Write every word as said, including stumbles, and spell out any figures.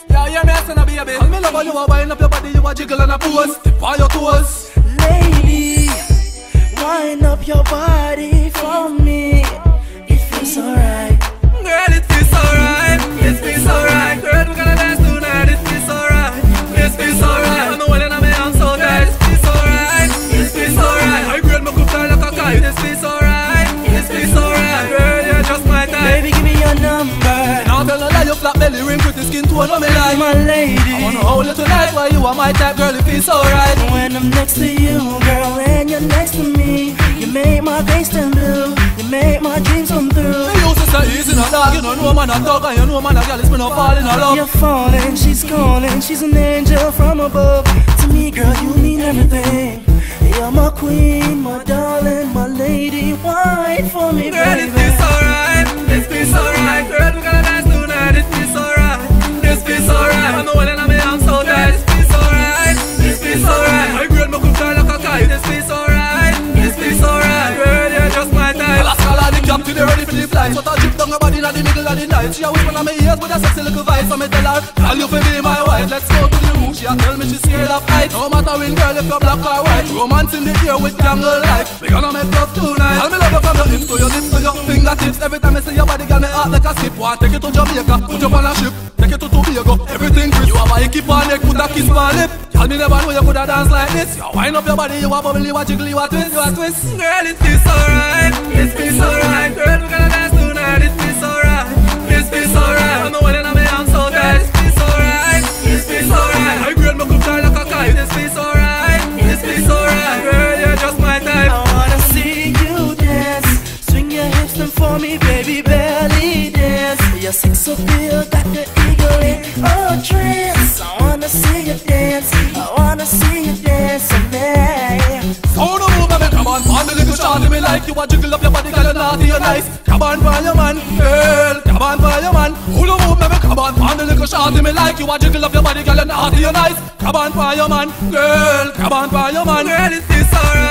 Yeah, yeah, me asking a baby. All me love how you a wind up your body, you a jiggle and a pose. Tip on your toes. Lady, wind up your body for me. It feels alright. Girl, it feels alright. It feels alright. Girl, we gonna dance tonight. It feels alright. It feels alright. I know when I'm I'm so tired. It feels alright. It feels alright. I grade my cook fly like a kite. It feels alright. It feels alright. Girl, you're just my type. Baby, give me your number. Now tell a lie, your flat belly ring with the skin tone on me like My lady, I wanna hold you tonight while you are my type. Girl, it feels alright. when I'm next to you, girl, and you're next to me, you make my face turn blue. You make my dreams come through. Me used to say easy no dog. You know no man a talk and you know man a girl is me no fall in love. You're falling, she's calling, she's an angel from above. To me, girl, you mean everything. You're my queen, my darling, my lady. Wine for me, Girl, baby. it feels alright. It feels alright. Girl, we gonna dance tonight. It feels alright. It feels alright. I know when I'm I'm so tired. It feels alright. It feels alright. I grade my cook fly like a kite. It feels alright. It feels alright. Girl, you're just my type. Last call on the cap till they ready for the flight. So I drip down her body in the middle of the night. She a whisper on my ears with a sexy little vibe. So me tell her, girl, you feel be my wife. Let's go to the room. She a tell me she scared of heights. No matter when, girl, if you're black or white. Romance in the air with candlelight. We gonna make love tonight. Tell me love you from your hips to your lips to your fingertips. Every time I see your body, girl, me heart like a skip. Want take it to Jamaica, put you on a ship. Take it to Tobago, everything crisp. You have a keep on neck, put a kiss on lip. Tell me never know you coulda dance like this. You wind up your body, you a bubble, you a jiggle, you a twist, you a twist. Girl, it feels alright, it feels alright. Girl, we gonna dance tonight, it feels alright, it feels alright. I know when I'm I'm so tired. It feels alright, it feels alright. I grade my cook fly like a kite. It feels alright, it feels alright. Girl, you're just my type. I wanna see you dance. Swing your hips and for me, baby, belly dance. Your sex appeal got the eagle in a trance. I wanna see you dance. I wanna see you dance for me. So no move, baby, come on, man, the little shawty me like you a jiggle up your body, girl, you're naughty, you're nice. Come on, for your man, girl, come on, for your man. Who no move, baby, come on, man, the little shawty me like you a jiggle up your body, girl, you're naughty, you're nice. Come on, for your man, girl, come on, for your man. Girl, it feels alright.